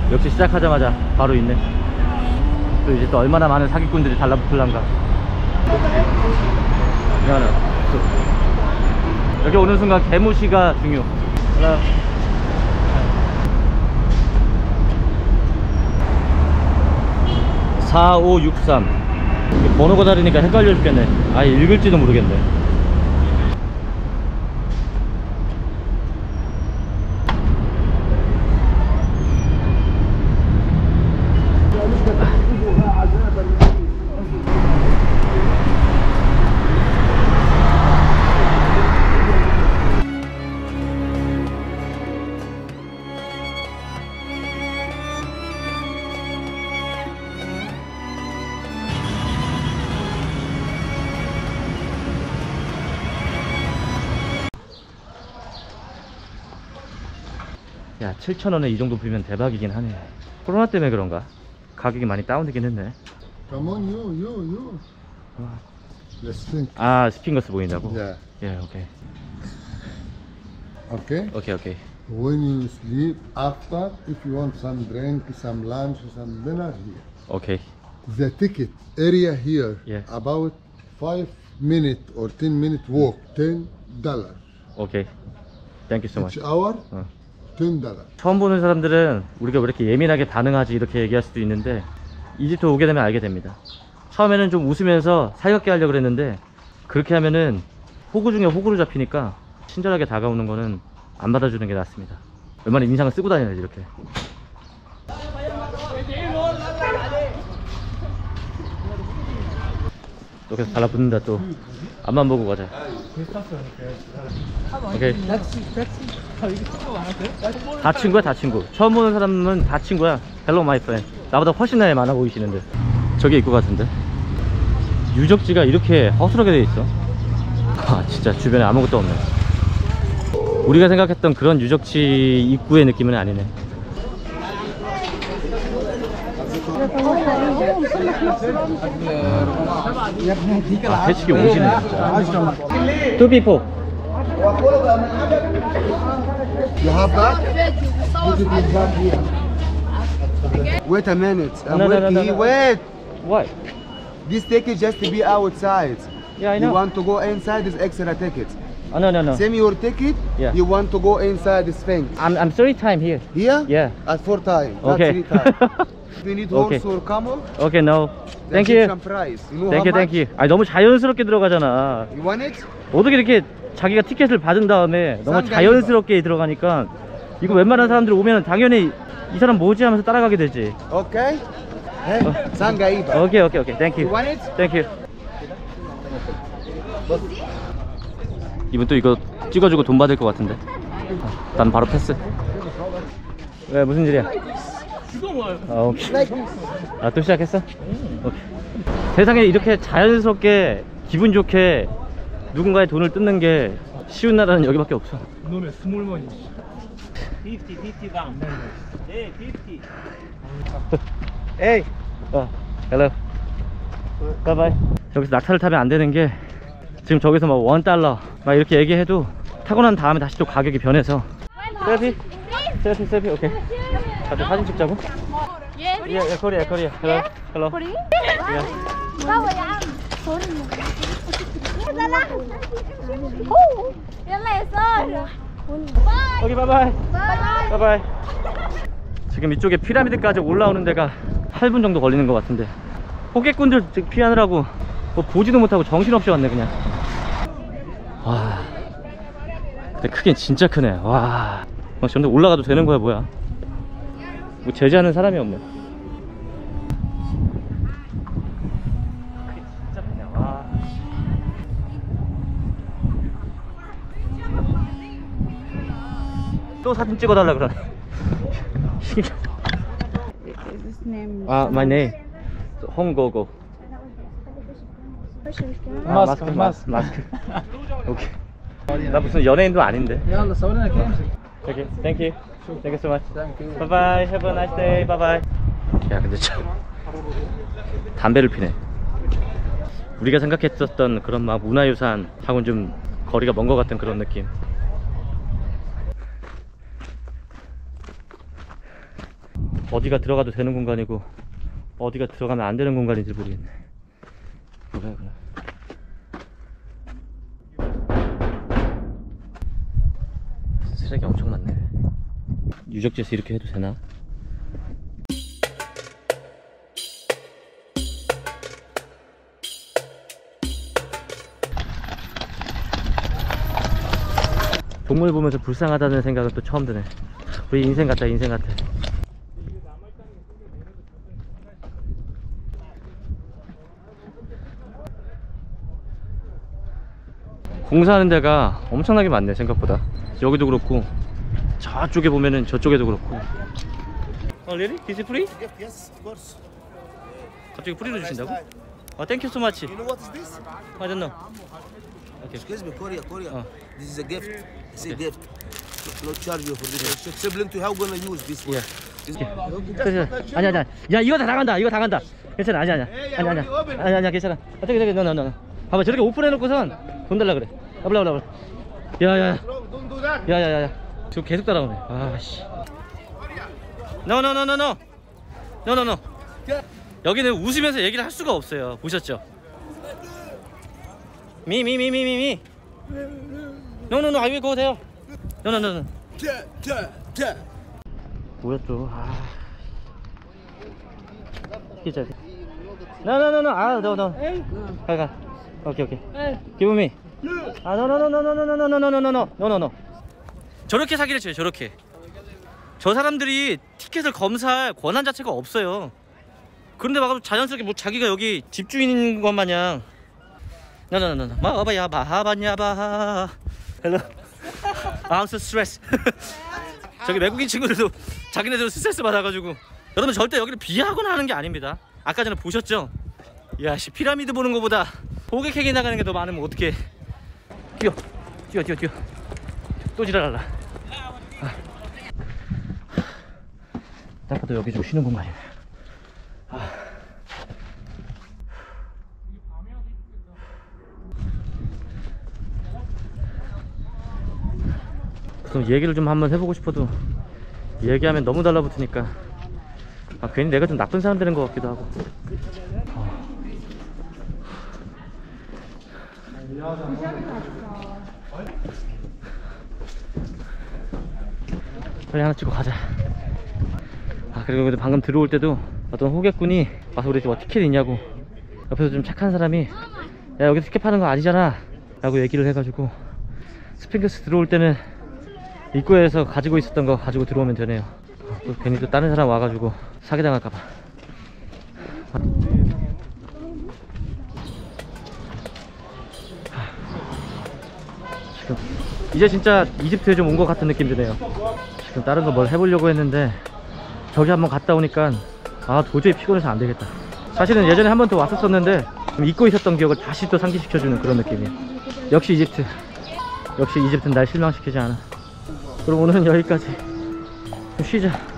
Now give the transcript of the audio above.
역시 시작하자마자 바로 있네. 또 이제 또 얼마나 많은 사기꾼들이 달라붙을란가. 미안해. 여기 오는 순간 개무시가 중요. 하나. 4563. 번호가 다르니까 헷갈려 죽겠네. 아예 읽을지도 모르겠네. 야, 7,000원에 이 정도 빌면 대박이긴 하네. 코로나 때문에 그런가? 가격이 많이 다운되긴 했네. Come on, you. Let's think. 아, 스핑거스 보인다고? Yeah. 예, 오케이. Okay. 오케이. When you sleep, after, if you want some drink, some lunch, some dinner here. 오케이. The ticket area here, Yeah. about 5 minute or 10 minute walk, $10. 오케이. Thank you so much. Each hour, 어. $10. 처음 보는 사람들은 우리가 왜 이렇게 예민하게 반응하지 이렇게 얘기할 수도 있는데 이집트 오게 되면 알게 됩니다. 처음에는 좀 웃으면서 살갑게 하려고 그랬는데 그렇게 하면은 호구 중에 호구로 잡히니까 친절하게 다가오는 거는 안 받아주는 게 낫습니다. 웬만한 인상을 쓰고 다녀야지 이렇게. 또 계속 달라붙는다 또. 앞만 보고 가자. 오케이. 다 친구야, 다 친구. 처음 보는 사람은 다 친구야. Hello my friend. 나보다 훨씬 나이 많아 보이시는데. 저게 입구 같은데. 유적지가 이렇게 허술하게 돼 있어. 아, 진짜 주변에 아무것도 없네. 우리가 생각했던 그런 유적지 입구의 느낌은 아니네. 아, 배치기 오시네 진짜. Two people. You have that? Wait a minute. No. Wait. What? This ticket just to be outside. Yeah, I You know. want to go inside this extra ticket. Oh, no. Send me your ticket. Yeah. You want to go inside the Sphinx. I'm 3 time here. Here? Yeah. At 4 times. Not Okay. 3 times. Do you need Okay. horse or camel? Okay, no. The Thank you. Egyptian price. You know Thank how you. much? 아니 너무 자연스럽게 들어가잖아. You want it? 어떻게 이렇게 자기가 티켓을 받은 다음에 너무 싼 자연스럽게 들어가니까 이거 웬만한 사람들 오면 당연히 이 사람 뭐지 하면서 따라가게 되지. Okay. Hey, Sangaiba. 오케이. Thank You you. want it? Thank you. 이분 또 이거 찍어주고 돈 받을 것 같은데. 난 바로 패스. 왜 무슨 일이야? 오케이. 아, 또 시작했어? 오케이. 세상에 이렇게 자연스럽게 기분 좋게 누군가의 돈을 뜯는 게 쉬운 나라는 여기밖에 없어. 놈의 스몰머니 50 방. 네, 50. 에이. 헬로. 바이바이. 여기서 낙타를 타면 안 되는 게 지금 저기서 막 $1 막 이렇게 얘기해도 타고 난 다음에 다시 또 가격이 변해서. 셀피. 오케이. 가자, 사진 찍자고. Yes. 코리아. 헬로. Korea? Yeah. Sao vậy anh? Ra là. Cái này sao? 오케이, 바이바이. Bye. 바이바이. 지금 이쪽에 피라미드까지 올라오는 데가 8분 정도 걸리는 것 같은데 호객꾼들 피하느라고 뭐 보지도 못하고 정신없이 왔네 그냥. 와, 근데 크긴 진짜 크네. 와, 저런데 올라가도 되는 거야 뭐야? 뭐 제재하는 사람이 없네. 크긴 진짜 크네. 와. 또 사진 찍어달라 그러네. 아, my name. 홍고고. 마스크. 오케이. 나 무슨 연예인도 아닌데. 오케이, thank you so much. Bye bye. Have a nice day. Bye bye. 야, 근데 참 담배를 피네. 우리가 생각했었던 그런 막 문화유산하고는 좀 거리가 먼 것 같은 그런 느낌. 어디가 들어가도 되는 공간이고 어디가 들어가면 안 되는 공간인지 모르겠네. 그래. 쓰레기 엄청 많네. 유적지에서 이렇게 해도 되나? 동물 보면서 불쌍하다는 생각은 또 처음 드네. 우리 인생 같다, 인생 같아. 공사하는 데가 엄청나게 많네, 생각보다. 여기도 그렇고 저쪽에 보면은 저쪽에도 그렇고. really? This is free? Yes, of course. 갑자기 프리로 주신다고? Thank you so much. You know what is this? I don't know. Okay. Excuse me, Korea. Oh. This is a gift. It's a gift. No charge you for this. It's sibling to how gonna use this one. Yeah. 아니야. 야, 이거 다 나간다. 이거 다 간다. 괜찮아. 아니야. 괜찮아. 저기 너. 봐봐, 저렇게 오픈해놓고선 돈 달라 그래. 아블라. 야야. 지금 계속 따라오네. 아씨. No. 여기는 웃으면서 얘기를 할 수가 없어요. 보셨죠? 미. No. I will go there. No. 뭐야 또? 기자. No. No. 가. 오케이. Give me. No. 저렇게 사기를 쳐요. 저렇게. 저 사람들이 티켓을 검사할 권한 자체가 없어요. 그런데 막 자연스럽게 뭐 자기가 여기 집주인인 것 마냥. No. 마하바냐. Hello. I'm so stressed. 저기 외국인 친구들도 자기네들 스트레스 받아가지고. 여러분 절대 여기를 비하하거나 하는 게 아닙니다. 아까 전에 보셨죠? 야씨, 피라미드 보는 거보다 호객행위 나가는 게 더 많으면 어떡해. 뛰어. 또 지랄할라. 딱 봐도 여기 좀 쉬는 공간이네. 그럼 얘기를 좀 한번 해보고 싶어도 얘기하면 너무 달라붙으니까 괜히 내가 좀 나쁜 사람 되는 것 같기도 하고. 빨리 하나 찍고 가자. 그리고 방금 들어올 때도 어떤 호객꾼이 와서 우리 뭐 티켓 있냐고, 옆에서 좀 착한 사람이 야, 여기 티켓 파는 거 아니잖아 라고 얘기를 해가지고, 스핑크스 들어올 때는 입구에서 가지고 있었던 거 가지고 들어오면 되네요. 또 괜히 또 다른 사람 와가지고 사기당할까봐. 지금 이제 진짜 이집트에 좀 온 것 같은 느낌 드네요. 지금 다른 거 뭘 해보려고 했는데 저기 한번 갔다 오니까 도저히 피곤해서 안 되겠다. 사실은 예전에 한 번 더 왔었었는데 잊고 있었던 기억을 다시 또 상기시켜주는 그런 느낌이에요. 역시 이집트는 날 실망시키지 않아. 그럼 오늘은 여기까지. 좀 쉬자.